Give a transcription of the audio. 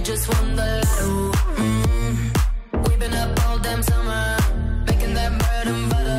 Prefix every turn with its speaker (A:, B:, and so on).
A: just won the lotto. We've been up all damn summer, making that bread and butter.